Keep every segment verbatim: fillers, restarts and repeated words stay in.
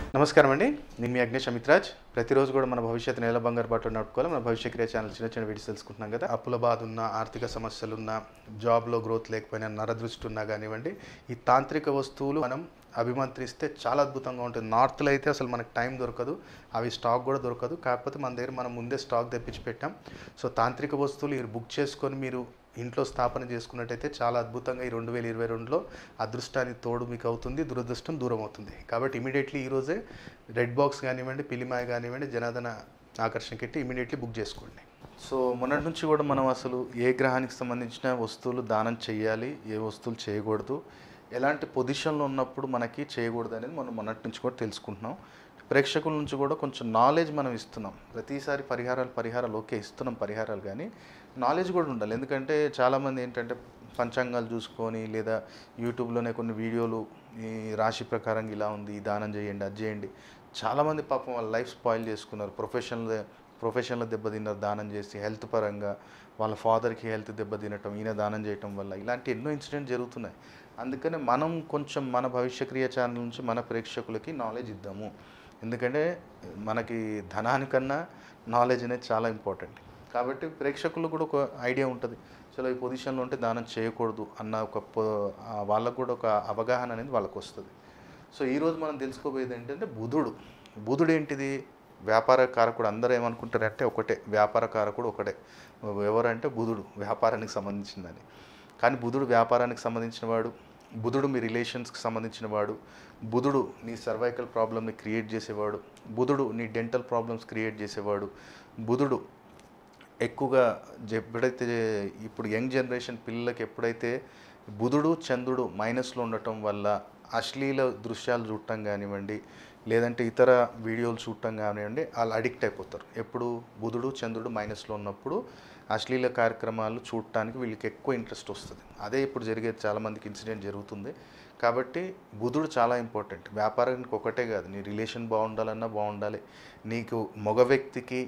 నమస్కారం అండి. నేను మీ అగ్నేష్ అమిత్రాజ్. ప్రతిరోజు కూడా మన భవిష్యత్తు నేల బంగారు బాటలో నడుపుకోవాలి. మన భవిష్య క్రియ ఛానల్ చిన్న చిన్న వీడియోస్ తెలుసుకుంటున్నాం కదా. అప్పుల బాధ ఉన్న, ఆర్థిక సమస్యలున్న, జాబ్లో గ్రోత్ లేకపోయినా, నరదృష్టి ఉన్నా కానివ్వండి, ఈ తాంత్రిక వస్తువులు మనం అభిమంత్రిస్తే చాలా అద్భుతంగా ఉంటుంది. నార్త్లో అయితే అసలు మనకు టైం దొరకదు, అవి స్టాక్ కూడా దొరకదు. కాకపోతే మన దగ్గర మనం ముందే స్టాక్ తెప్పించి పెట్టాం. సో తాంత్రిక వస్తువులు మీరు బుక్ చేసుకొని మీరు ఇంట్లో స్థాపన చేసుకున్నట్టయితే చాలా అద్భుతంగా ఈ రెండు వేల ఇరవై రెండులో అదృష్టానికి తోడు మీకు అవుతుంది, దురదృష్టం దూరం అవుతుంది. కాబట్టి ఇమీడియట్లీ ఈరోజే రెడ్ బాక్స్ కానివ్వండి, పిలిమాయ కానివ్వండి, జనార్దన ఆకర్షణ కిట్టి ఇమీడియట్లీ బుక్ చేసుకోండి. సో మొన్నటి నుంచి కూడా మనం అసలు ఏ గ్రహానికి సంబంధించిన వస్తువులు దానం చేయాలి, ఏ వస్తువులు చేయకూడదు, ఎలాంటి పొజిషన్లో ఉన్నప్పుడు మనకి చేయకూడదు అనేది మనం మొన్నటి నుంచి కూడా తెలుసుకుంటున్నాం. ప్రేక్షకుల నుంచి కూడా కొంచెం నాలెడ్జ్ మనం ఇస్తున్నాం. ప్రతిసారి పరిహారాలు పరిహారాలు ఓకే ఇస్తున్నాం పరిహారాలు, కానీ నాలెడ్జ్ కూడా ఉండాలి. ఎందుకంటే చాలామంది ఏంటంటే పంచాంగాలు చూసుకొని లేదా యూట్యూబ్లోనే కొన్ని వీడియోలు ఈ రాశి ప్రకారం ఇలా ఉంది, ఈ దానం చేయండి, అది చేయండి. చాలామంది పాపం వాళ్ళ లైఫ్ స్పాయిల్ చేసుకున్నారు. ప్రొఫెషనల్ ప్రొఫెషన్లో దెబ్బతిన్నారు దానం చేసి, హెల్త్ పరంగా వాళ్ళ ఫాదర్కి హెల్త్ దెబ్బతినటం, ఈయన దానం చేయటం వల్ల ఇలాంటి ఎన్నో ఇన్సిడెంట్ జరుగుతున్నాయి. అందుకనే మనం కొంచెం మన భవిష్య క్రియ ఛానల్ నుంచి మన ప్రేక్షకులకి నాలెడ్జ్ ఇద్దాము. ఎందుకంటే మనకి ధనానికన్నా నాలెడ్జ్ అనేది చాలా ఇంపార్టెంట్. కాబట్టి ప్రేక్షకులకు కూడా ఒక ఐడియా ఉంటుంది, చలో ఈ పొజిషన్లో ఉంటే దానం చేయకూడదు అన్న ఒక వాళ్ళకు కూడా ఒక అవగాహన అనేది వాళ్ళకు వస్తుంది. సో ఈరోజు మనం తెలుసుకోబోయేది ఏంటంటే బుధుడు. బుధుడు ఏంటిది? వ్యాపార కారకుడు. అందరూ ఏమనుకుంటారంటే ఒకటే, వ్యాపార కారకుడు ఒకటే. ఎవరంటే బుధుడు వ్యాపారానికి సంబంధించిందని. కానీ బుధుడు వ్యాపారానికి సంబంధించిన వాడు, బుధుడు మీ రిలేషన్స్కి సంబంధించిన వాడు, బుధుడు నీ సర్వైకల్ ప్రాబ్లమ్ని క్రియేట్ చేసేవాడు, బుధుడు నీ డెంటల్ ప్రాబ్లమ్స్ క్రియేట్ చేసేవాడు, బుధుడు ఎక్కువగా ఎప్పుడైతే ఇప్పుడు యంగ్ జనరేషన్ పిల్లలకి ఎప్పుడైతే బుధుడు చంద్రుడు మైనస్లో ఉండటం వల్ల అశ్లీల దృశ్యాలు చూడటం కానివ్వండి, లేదంటే ఇతర వీడియోలు చూడటం కానివ్వండి, వాళ్ళు అడిక్ట్ అయిపోతారు. ఎప్పుడు బుధుడు చంద్రుడు మైనస్లో ఉన్నప్పుడు అశ్లీల కార్యక్రమాలు చూడటానికి వీళ్ళకి ఎక్కువ ఇంట్రెస్ట్ వస్తుంది. అదే ఇప్పుడు జరిగేది, చాలామందికి ఇన్సిడెంట్ జరుగుతుంది. కాబట్టి బుధుడు చాలా ఇంపార్టెంట్. వ్యాపారానికి ఒకటే కాదు, నీ రిలేషన్ బాగుండాలన్నా బాగుండాలి. నీకు మగ వ్యక్తికి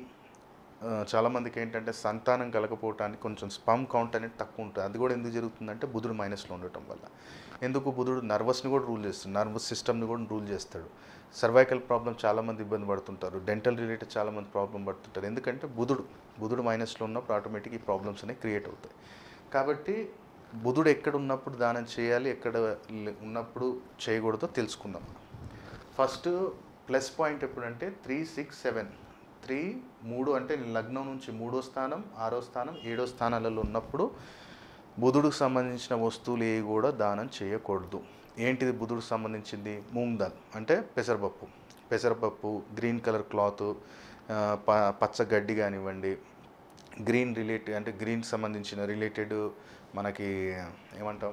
చాలామందికి ఏంటంటే సంతానం కలగపోవటానికి కొంచెం స్పమ్ కౌంట్ అనేది తక్కువ ఉంటుంది. అది కూడా ఎందుకు జరుగుతుందంటే బుధుడు మైనస్లో ఉండటం వల్ల. ఎందుకు? బుధుడు నర్వస్ని కూడా రూల్ చేస్తాడు, నర్వస్ సిస్టమ్ని కూడా రూల్ చేస్తాడు. సర్వైకల్ ప్రాబ్లం చాలామంది ఇబ్బంది పడుతుంటారు, డెంటల్ రిలేటెడ్ చాలామంది ప్రాబ్లం పడుతుంటారు. ఎందుకంటే బుధుడు బుధుడు మైనస్లో ఉన్నప్పుడు ఆటోమేటిక్ ఈ ప్రాబ్లమ్స్ అనేవి క్రియేట్ అవుతాయి. కాబట్టి బుధుడు ఎక్కడ ఉన్నప్పుడు దానం చేయాలి, ఎక్కడ ఉన్నప్పుడు చేయకూడదో తెలుసుకుందాం. ఫస్ట్ ప్లస్ పాయింట్ ఎప్పుడంటే త్రీ సిక్స్ సెవెన్ త్రీ మూడు అంటే లగ్నం నుంచి మూడో స్థానం, ఆరో స్థానం, ఏడో స్థానాలలో ఉన్నప్పుడు బుధుడికి సంబంధించిన వస్తువులు ఏవి కూడా దానం చేయకూడదు. ఏంటిది బుధుడికి సంబంధించింది? మూంగ్ దాల్ అంటే పెసరపప్పు. పెసరపప్పు, గ్రీన్ కలర్ క్లాత్, ప పచ్చ గడ్డి కానివ్వండి, గ్రీన్ రిలేటెడ్ అంటే గ్రీన్ సంబంధించిన రిలేటెడ్ మనకి ఏమంటాం,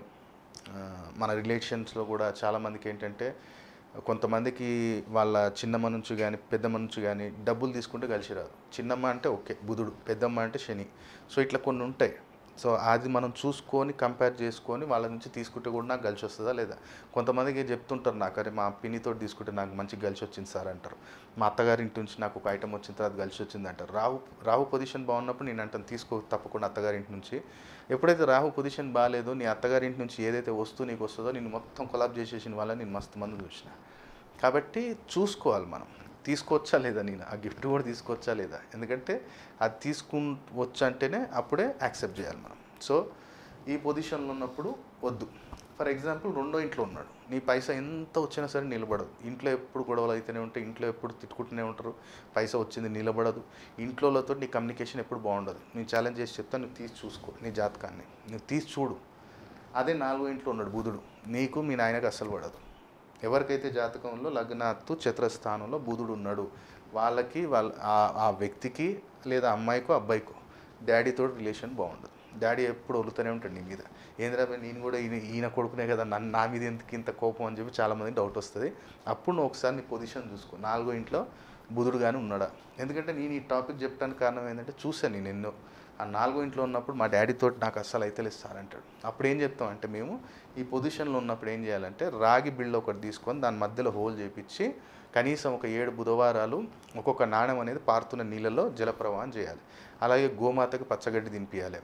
మన రిలేషన్స్లో కూడా చాలామందికి ఏంటంటే కొంతమందికి వాళ్ళ చిన్నమ్మ నుంచి కానీ పెద్దమ్మ నుంచి కానీ డబ్బులు తీసుకుంటే కలిసి రాదు. చిన్నమ్మ అంటే ఓకే బుధుడు, పెద్దమ్మ అంటే శని. సో ఇట్లా కొన్ని ఉంటాయి. సో అది మనం చూసుకొని కంపేర్ చేసుకొని వాళ్ళ నుంచి తీసుకుంటే కూడా నాకు కలిసి వస్తుందా లేదా. కొంతమందికి చెప్తుంటారు, నాకు అరే మా పిన్నితో తీసుకుంటే నాకు మంచి కలిసి వచ్చింది సార్ అంటారు. మా అత్తగారి ఇంటి నుంచి నాకు ఒక ఐటమ్ వచ్చిన తర్వాత కలిసి వచ్చింది అంటారు. రాహు రాహు పొజిషన్ బాగున్నప్పుడు నేను అంటాను తీసుకో తప్పకుండా అత్తగారింటి నుంచి. ఎప్పుడైతే రాహు పొజిషన్ బాగాలేదో నీ అత్తగారింటి నుంచి ఏదైతే వస్తువు నీకు వస్తుందో నేను మొత్తం కొలాబ్ చేసేసిన వాళ్ళని నేను మస్తు మంది చూసిన. కాబట్టి చూసుకోవాలి మనం తీసుకోవచ్చా లేదా, నేను ఆ గిఫ్ట్ కూడా తీసుకోవచ్చా లేదా. ఎందుకంటే అది తీసుకువచ్చు అంటేనే అప్పుడే యాక్సెప్ట్ చేయాలి మనం. సో ఈ పొజిషన్లో ఉన్నప్పుడు వద్దు. ఫర్ ఎగ్జాంపుల్ రెండో ఇంట్లో ఉన్నాడు, నీ పైసా ఎంత వచ్చినా సరే నిలబడదు. ఇంట్లో ఎప్పుడు గొడవలు అయితేనే ఉంటాయి, ఇంట్లో ఎప్పుడు తిట్టుకుంటూనే ఉంటారు, పైసా వచ్చింది నిలబడదు. ఇంట్లోతో నీ కమ్యూనికేషన్ ఎప్పుడు బాగుండదు. నేను ఛాలెంజ్ చేసి చెప్తాను, నువ్వు తీసి చూసుకో నీ జాతకాన్ని, నువ్వు తీసి చూడు. అదే నాలుగో ఇంట్లో ఉన్నాడు బుధుడు, నీకు మీ నాయనకు అస్సలు పడదు. ఎవరికైతే జాతకంలో లగ్నాత్తు చతురస్థానంలో బుధుడు ఉన్నాడు వాళ్ళకి వాళ్ళ ఆ వ్యక్తికి లేదా అమ్మాయికో అబ్బాయికో డాడీతో రిలేషన్ బాగుండదు. డాడీ ఎప్పుడు వదులుతూనే ఉంటాడు నీ మీద. ఏంద్రా నేను కూడా ఈయన ఈయన కొడుకునే కదా నన్ను నా మీద ఎందుకు ఇంత కోపం అని చెప్పి చాలామంది డౌట్ వస్తుంది. అప్పుడు నువ్వు ఒకసారి నీ పొజిషన్ చూసుకో, నాలుగో ఇంట్లో బుధుడు కానీ ఉన్నాడా. ఎందుకంటే నేను ఈ టాపిక్ చెప్పడానికి కారణం ఏంటంటే చూశాను నేను ఎన్నో. ఆ నాలుగో ఇంట్లో ఉన్నప్పుడు మా డాడీతో నాకు అస్సలు అయితే లేదు సార్ అంటాడు. అప్పుడు ఏం చెప్తాం అంటే మేము ఈ పొజిషన్లో ఉన్నప్పుడు ఏం చేయాలంటే రాగి బిళ్ళ ఒకటి తీసుకొని దాని మధ్యలో హోల్ చేపించి కనీసం ఒక ఏడు బుధవారాలు ఒక్కొక్క నాణెం అనేది పారుతున్న నీళ్ళలో జలప్రవాహం చేయాలి. అలాగే గోమాతకి పచ్చగడ్డి దింపియాలి.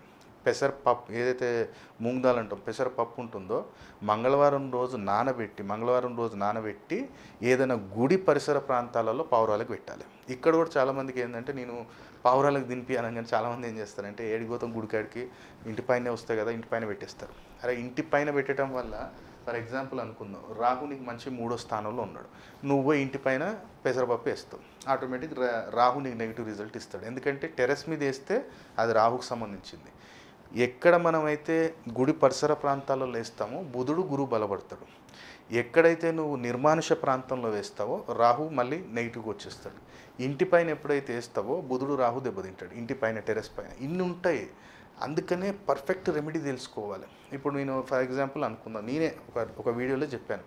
పెసరపప్పు ఏదైతే మూంగ్ దాల్ అంటాం పెసరపప్పు ఉంటుందో మంగళవారం రోజు నానబెట్టి మంగళవారం రోజు నానబెట్టి ఏదైనా గుడి పరిసర ప్రాంతాలలో పావురాలకు పెట్టాలి. ఇక్కడ కూడా చాలామందికి ఏంటంటే నేను పావురాలకు దింపి అనగానే చాలామంది ఏం చేస్తారంటే ఏడిగోతం గుడికాడికి ఇంటిపైనే వస్తాయి కదా, ఇంటిపైన పెట్టేస్తారు. అరే ఇంటిపైన పెట్టడం వల్ల ఫర్ ఎగ్జాంపుల్ అనుకుందాం, రాహు నీకు మంచి మూడో స్థానంలో ఉన్నాడు, నువ్వు ఇంటిపైన పెసరపప్పు వేస్తావు, ఆటోమేటిక్ రా రాహు నీకు నెగిటివ్ రిజల్ట్ ఇస్తాడు. ఎందుకంటే టెర్రస్ మీద వేస్తే అది రాహుకు సంబంధించింది. ఎక్కడ మనమైతే గుడి పరిసర ప్రాంతాలలో వేస్తామో బుధుడు గురువు బలపడతాడు. ఎక్కడైతే నువ్వు నిర్మానుష ప్రాంతంలో వేస్తావో రాహు మళ్ళీ నెగిటివ్గా వచ్చేస్తాడు. ఇంటిపైన ఎప్పుడైతే వేస్తావో బుధుడు రాహు దెబ్బతింటాడు, ఇంటిపైన టెర్రస్ పైన. ఇన్ని ఉంటాయి. అందుకనే పర్ఫెక్ట్ రెమెడీ తెలుసుకోవాలి. ఇప్పుడు నేను ఫర్ ఎగ్జాంపుల్ అనుకుందాం, నేనే ఒక ఒక వీడియోలో చెప్పాను,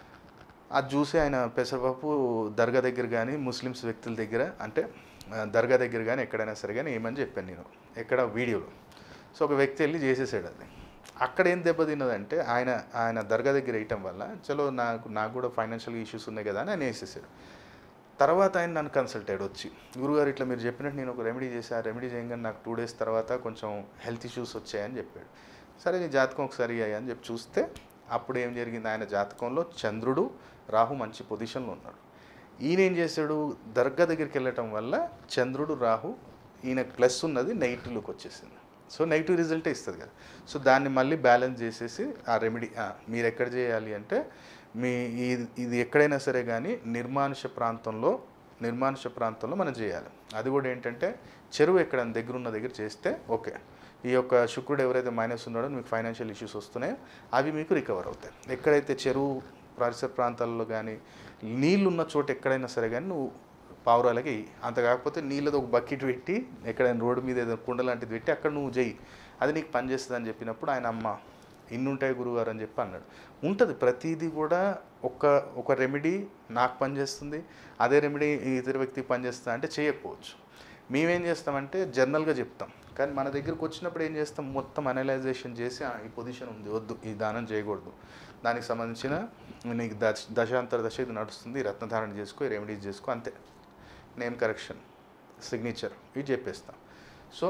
అది చూసి ఆయన పెసరపప్పు దర్గా దగ్గర కానీ ముస్లిమ్స్ వ్యక్తుల దగ్గర అంటే దర్గా దగ్గర కానీ ఎక్కడైనా సరే కానీ ఏమని చెప్పాను నేను ఎక్కడ వీడియోలో. సో ఒక వ్యక్తి వెళ్ళి చేసేసాడు అది. అక్కడ ఏం దెబ్బతిన్నదంటే ఆయన ఆయన దర్గా దగ్గర వేయటం వల్ల చలో నాకు నాకు కూడా ఫైనాన్షియల్ ఇష్యూస్ ఉన్నాయి కదా అని ఆయన వేసేసాడు. తర్వాత ఆయన నన్ను కన్సల్ట్ అయ్యాడు వచ్చి, గురుగారు ఇట్లా మీరు చెప్పినట్టు నేను ఒక రెమెడీ చేశాను, ఆ రెమెడీ చేయగానే నాకు టూ డేస్ తర్వాత కొంచెం హెల్త్ ఇష్యూస్ వచ్చాయని చెప్పాడు. సరే నీ జాతకం ఒకసారి అయ్యని చెప్పి చూస్తే అప్పుడు ఏం జరిగింది, ఆయన జాతకంలో చంద్రుడు రాహు మంచి పొజిషన్లో ఉన్నాడు. ఈయన ఏం చేశాడు, దర్గా దగ్గరికి వెళ్ళటం వల్ల చంద్రుడు రాహు ఈయన ప్లస్ ఉన్నది నెగిటివ్లోకి వచ్చేసింది. సో నెగిటివ్ రిజల్టే ఇస్తుంది కదా. సో దాన్ని మళ్ళీ బ్యాలెన్స్ చేసేసి ఆ రెమెడీ మీరు ఎక్కడ చేయాలి అంటే మీ ఇది ఎక్కడైనా సరే కానీ నిర్మానుష ప్రాంతంలో నిర్మానుష ప్రాంతంలో మనం చేయాలి. అది కూడా ఏంటంటే చెరువు ఎక్కడైనా దగ్గర ఉన్న దగ్గర చేస్తే ఓకే. ఈ యొక్క శుక్రుడు ఎవరైతే మైనస్ ఉన్నాడో మీకు ఫైనాన్షియల్ ఇష్యూస్ వస్తున్నాయో అవి మీకు రికవర్ అవుతాయి. ఎక్కడైతే చెరువు పరిసర ప్రాంతాల్లో కానీ నీళ్ళు ఉన్న చోట ఎక్కడైనా సరే కానీ నువ్వు పావురాలకి, అంత కాకపోతే నీళ్ళది ఒక బకెట్ పెట్టి ఎక్కడైనా రోడ్డు మీద ఏదైనా కుండ లాంటిది పెట్టి అక్కడ నువ్వు చెయ్యి, అది నీకు పనిచేస్తుంది అని చెప్పినప్పుడు ఆయన అమ్మ ఇన్ని ఉంటాయి గురుగారు అని చెప్పి అన్నాడు. ఉంటుంది ప్రతిదీ కూడా ఒక ఒక రెమెడీ నాకు పనిచేస్తుంది, అదే రెమెడీ ఇతర వ్యక్తికి పనిచేస్తుంది అంటే చేయకపోవచ్చు. మేమేం చేస్తామంటే జర్నల్గా చెప్తాం, కానీ మన దగ్గరకు వచ్చినప్పుడు ఏం చేస్తాం, మొత్తం అనలైజేషన్ చేసి ఈ పొజిషన్ ఉంది వద్దు ఈ దానం చేయకూడదు, దానికి సంబంధించిన నీకు దశ దశాంతర దశ ఇది నడుస్తుంది, రత్నధారణ చేసుకో, రెమెడీస్ చేసుకో, అంతే. నేమ్ కరెక్షన్, సిగ్నేచర్ ఇవి చెప్పేస్తాం. సో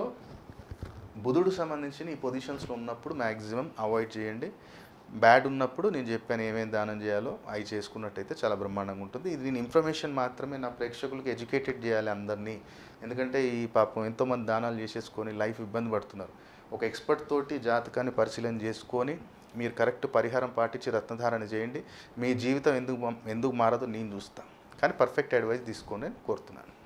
బుధుడు సంబంధించిన ఈ పొజిషన్స్లో ఉన్నప్పుడు మ్యాక్సిమం అవాయిడ్ చేయండి. బ్యాడ్ ఉన్నప్పుడు నేను చెప్పాను ఏమేమి దానం చేయాలో అవి చేసుకున్నట్టయితే చాలా బ్రహ్మాండంగా ఉంటుంది. ఇది నేను ఇన్ఫర్మేషన్ మాత్రమే నా ప్రేక్షకులకు ఎడ్యుకేటెడ్ చేయాలి అందరినీ. ఎందుకంటే ఈ పాపం ఎంతోమంది దానాలు చేసేసుకొని లైఫ్ ఇబ్బంది పడుతున్నారు. ఒక ఎక్స్పర్ట్ తోటి జాతకాన్ని పరిశీలన చేసుకొని మీరు కరెక్ట్ పరిహారం పాటించి రత్నధారణ చేయండి. మీ జీవితం ఎందుకు ఎందుకు మారదో నేను చూస్తాను, కానీ పర్ఫెక్ట్ అడ్వైస్ తీసుకోండి అని కోరుతున్నాను.